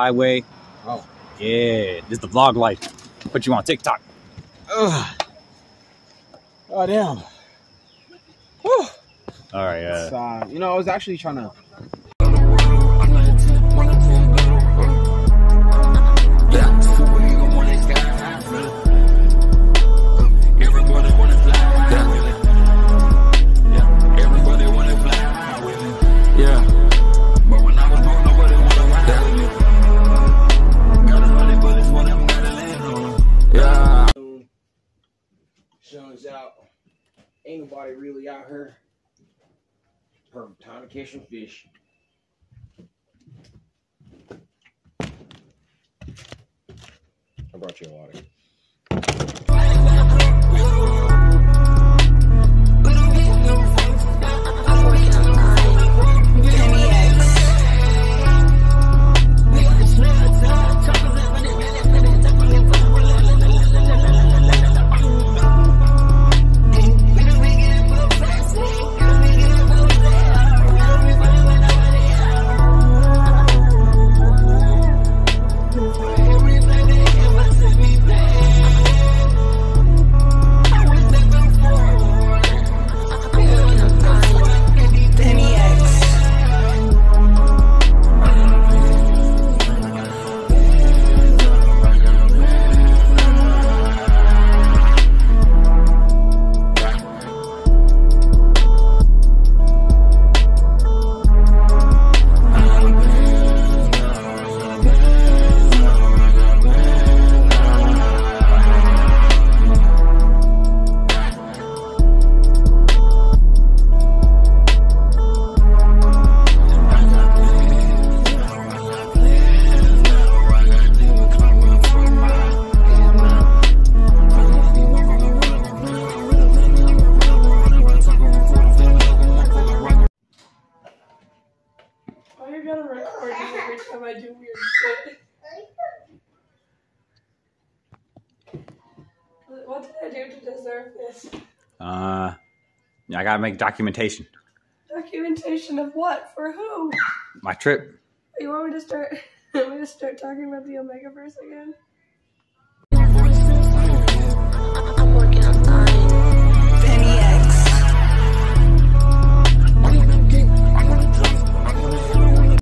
highway. Oh. Yeah, this is the vlog life. Put you on TikTok. Ugh. Oh, damn. Whew. All right. You know, I was actually trying to... Sun's out. Ain't nobody really out here. Perfect time to catch some fish. I brought you a water. I do weird shit. What did I do to deserve this? I gotta make documentation. Documentation of what? For who? My trip. You want me to start? Want me to start talking about the Omegaverse again?